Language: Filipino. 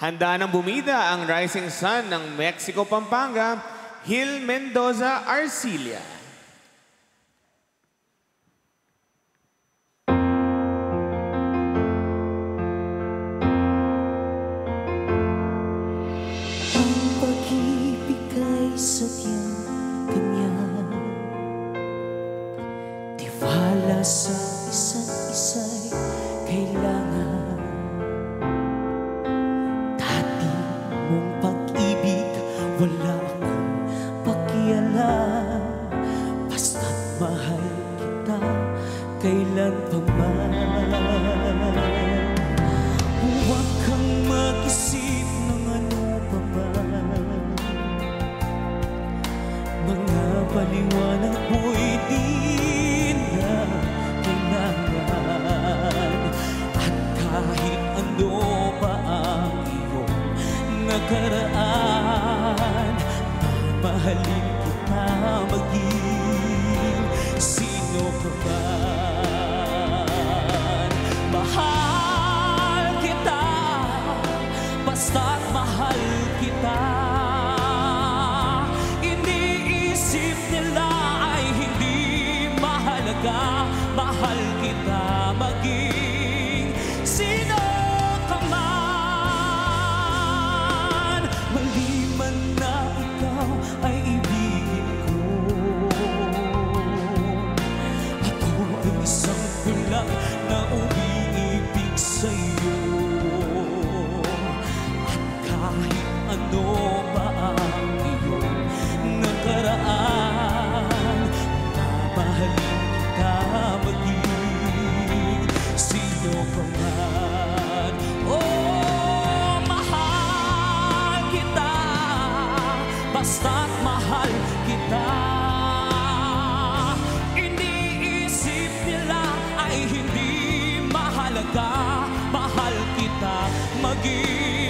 Handa ng bumida ang Rising Sun ng Mexico, Pampanga, Hil Mendoza Arcilia. Ang pag-ibig ay sadyang ganyan, tiwala sa isa't isa'y kailangan. Dati mong pag-ibig, wala akong pakialam, basta't mahal kita kailan pa man. Huwag kang mag-isip ng ano pa man, mga paliwanag mo'y di na kailangan. At kahit ano pa ang iyong nakaraan, mamahalin kita maging sino ka man. Mahal kita, basta't mahal kita. Iniisip nila ay hindi mahalaga. Mahal kita maging sino ka man. Maliban na ikaw ay ibigin ko, ako ay isang kulang na umiibig sa'yo. At kahit ano pa ang iyong nakaraan, mamahalin kita maging sino ka man. Oh, mahal kita, basta't mahal kita. Iniisip nila ay hindi mahalaga. Mahal kita maging